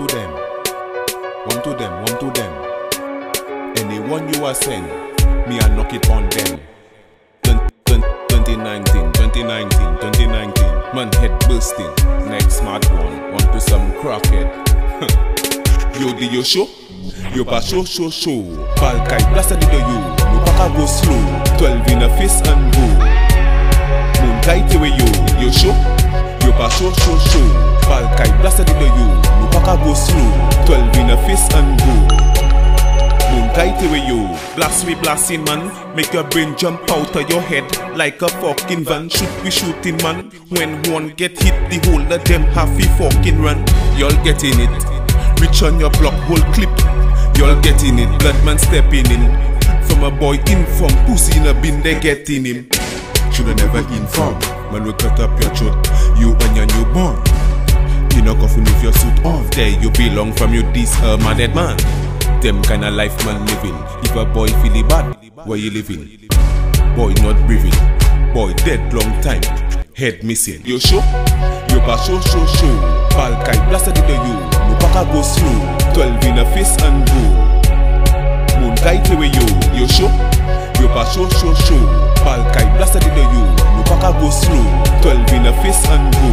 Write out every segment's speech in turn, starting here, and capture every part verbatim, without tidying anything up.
to them, one to them, one to them. Anyone you are send, me I knock it on them. twenty nineteen, twenty nineteen, twenty nineteen. Man head bursting, next smart one, on to some crackhead. Yo di yo show, yo pa show show show. Pal kai blasta di do you, no paka go slow. Twelve in a face and go. Moon kai tewe yo, yo show, yo pa show show show. Pal kai blasta di do you, no paka go slow. Twelve in a face and go. Moon kai tewe yo, blast we blasting man. Make your brain jump out of your head like a fucking van. Shoot we shooting man. When one get hit, the whole of them have to fucking run. Y'all getting it. Reach on your block, whole clip. Y'all getting it. Blood man stepping in. From a boy in from pussy in a bin, they getting him. Shoulda never inform. Man will cut up your throat. You and your newborn. You knock off with your suit off. There you belong from your this uh, my dead man. Them kind of life man living. If a boy feeling bad, where you living? Boy not breathing. Boy dead long time. Head missing. Yo show, yo pa show show show. Pal kai blasta di do you. No paka go slow. Twelve in a face and go. Moon kai tewe yo. Yo show, yo pa show show show. Pal kai blasta di do you. No paka go slow. Twelve in a face and go.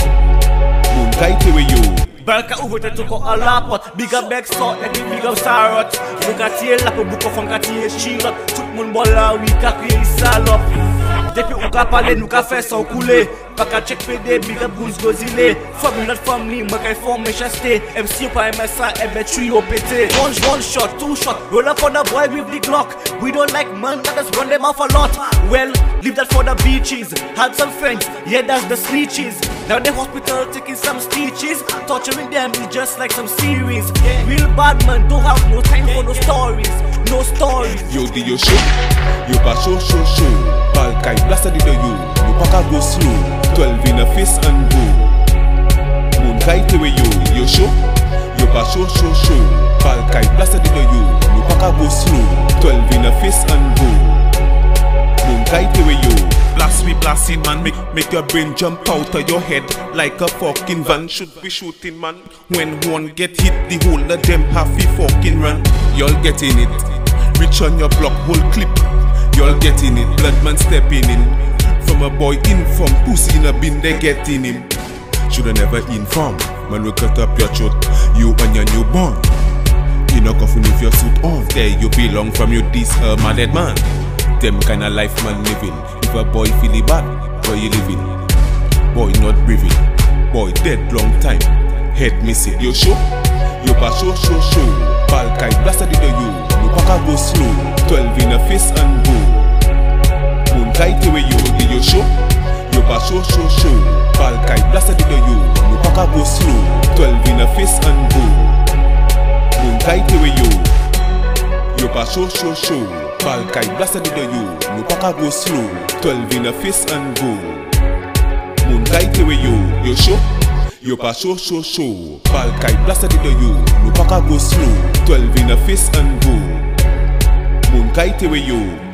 Moon kai tewe yo. Balka ouverte tout ko a la pot. Big up Beck sort, let me big up Sarot. Nou ka tiye la pou bouko fon ka tiye chirot. Tout moun bon la oui ka kriye salop. Depi ou ka pale nou ka fè son koule. Pa ka check pede, big up goose gozile. Fom yon not fom ni, mwen kay fom me chaste. M C ou pa M S A, ebe three yo pete. One, one shot, two shot, roll up on the boy with the Glock. We don't like man that just run them off a lot. Well, leave that for the beaches. Had some friends, yeah that's the snitches. Now the hospital taking some stitches. Torturing them is just like some series. Real bad man don't have no time for no stories. No stories. Yo di yo show, yo pa show show show. Pal kai blasta di do you, no paka go slow. Twelve in a face and go. Moon kai tewe yo, yo show, yo pa show show show. Pal kai blasta di do you, no paka go slow. Twelve in a face and go. Moon kai tewe yo. Blast we blasting man, make, make your brain jump out of your head like a fucking van. Should be shooting man. When one get hit, the whole of them have to fucking run. Y'all getting it. Reach on your block, whole clip. Y'all getting it. Blood man stepping in. From a boy in from pussy in a bin, they getting him. Shoulda never inform. Man will cut up your throat. You and your newborn. You knock off with your suit off. There you belong from your this uh, my dead man. Them kind of life man living. If a boy feeling bad, where you living? Boy not breathing. Boy dead long time. Head missing. Yo show, yo pa show show show. Pal kai blasta di do you. No paka go slow. Twelve in a face and go. Moon kai tewe yo. Di yo show, yo pa show show show. Pal kai blasta di do you. No paka go slow. Twelve in a face and go. Moon kai tewe yo. Yo pa show show show. Pal kai blasta di do you. No paka go slow. Twelve in a face and go. Moon kai tewe yo. Yo show, yo pa show show show. Pal kai blasta di do you. No paka go slow. Twelve in a face and go. Moon kai tewe yo.